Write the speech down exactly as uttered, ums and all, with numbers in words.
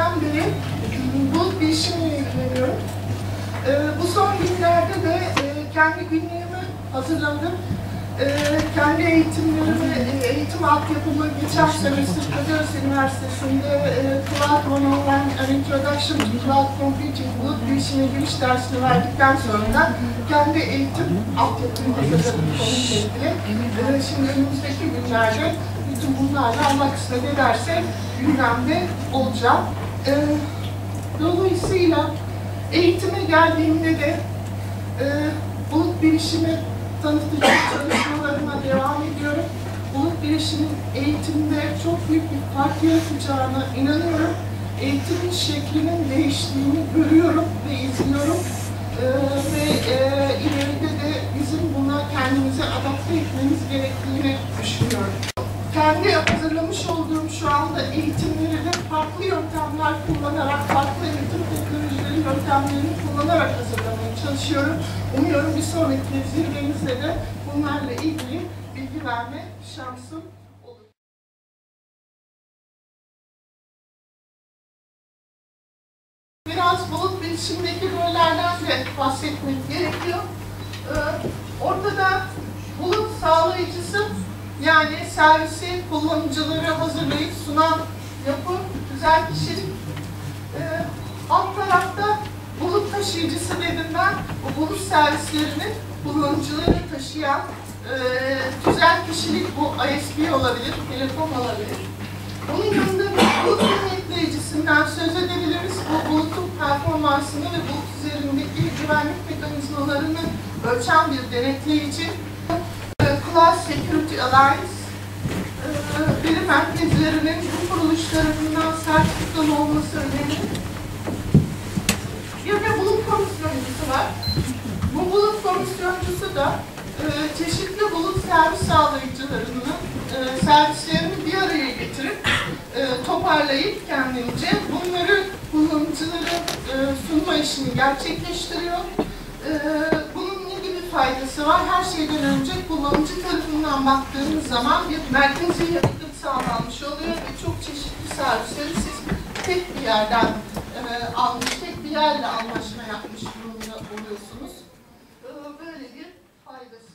seneden beri bulut bilişimle ilgileniyorum. E, bu son günlerde de e, kendi günlüğümü hazırladım. E, kendi eğitimlerimi, e, eğitim altyapımı geçen semestr Kadıköy Üniversitesi'nde e, Cloud yüz on bir, An Introduction to Cloud Computing, bulut bilişime giriş dersini verdikten sonra kendi eğitim altyapımı hazırladım konuyla ilgili. E, şimdi önümüzdeki günlerde bütün bunlarla Allah kısmet ederse gündemde olacağım. E, dolayısıyla eğitime geldiğimde de e, bulut bilişimi tanıtıcı çalışmalarıma devam ediyorum. Bulut bilişimin eğitimde çok büyük bir fark yaratacağına inanıyorum. Eğitimin şeklinin değiştiğini görüyorum ve izliyorum. Ee, ve e, ileride de bizim buna kendimizi adapte etmemiz gerektiğini düşünüyorum. Kendi hazırlamış olduğum şu anda eğitimleri de farklı yöntemler kullanarak, farklı eğitim teknolojileri yöntemlerini kullanarak hazırlamaya çalışıyorum. Umuyorum bir sonraki zirvemizde de bunlarla ilgili bilgi verme şansım olur. Biraz bulut bilişimdeki rollerden de bahsetmek gerekiyor. Ee, ortada bulut sağlayıcısı, yani servisi kullanıcılara hazırlayıp sunan yapı, güzel kişilik. Ee, alt tarafta bulut taşıyıcısı dedim ben, bu bulut servislerini kullanıcılara taşıyan e, güzel kişilik, bu I S P olabilir, telefon olabilir. Bunun yanında bulut denetleyicisinden söz edebiliriz. Bu bulutun performansını ve bulut üzerindeki güvenlik mekanizmalarını ölçen bir denetleyici. Cloud Security Alliance, e, veri merkezlerinin bu kuruluş tarafından sertifikalı olması önemli. Bir de bulut komisyoncusu var. Bu bulut komisyoncusu da e, çeşitli bulut servis sağlayıcılarının e, servislerini bir araya getirip e, toparlayıp kendince bunları kullanıcılara e, sunma işini gerçekleştiriyor. E, bunun ne gibi faydası var? Her şeyden önce kullanıcı tarafından baktığımız zaman bir merkezi yakıt sağlanmış oluyor ve çok çeşitli servisleri siz tek bir yerden e, almış, tek bir yerle anlaşma yapmış durumda oluyorsunuz. E, böyle bir faydası